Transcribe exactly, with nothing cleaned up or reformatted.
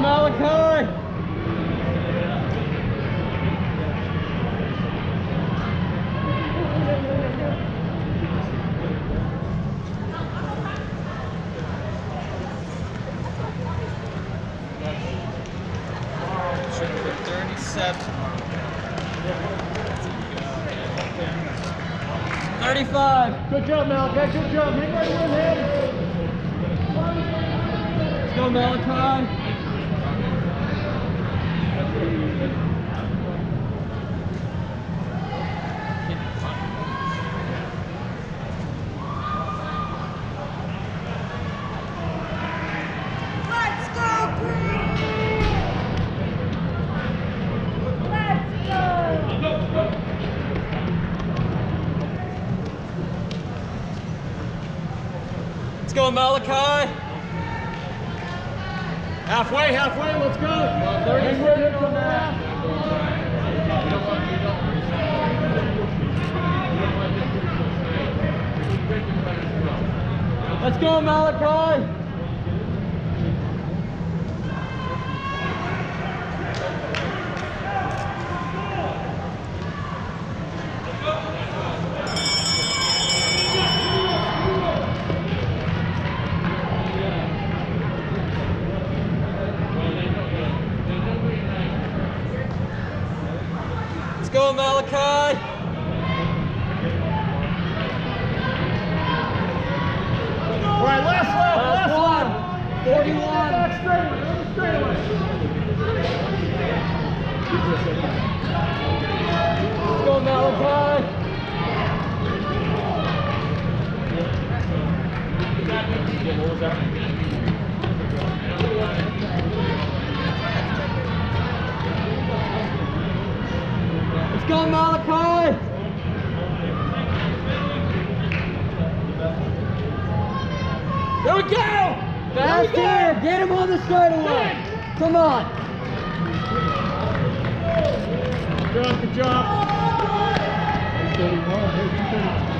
Malachi! thirty-seven. thirty-five. Good job, Malachi. Good job. Hang right with him. Let's go, Malachi. Let's go, Green! Let's go! Let's go, Malachi. Halfway, halfway. Let's go. Hang with him from that. Let's go, Malachi. Let's go, Malachi. All right, last lap, last Last lap. one. forty-one. Back straight, on the straightaway. Let's go, Malachi. What was that? Let's go, Malachi. There we go! Fast here. Get him on the straightaway. Come on. Good job, good job.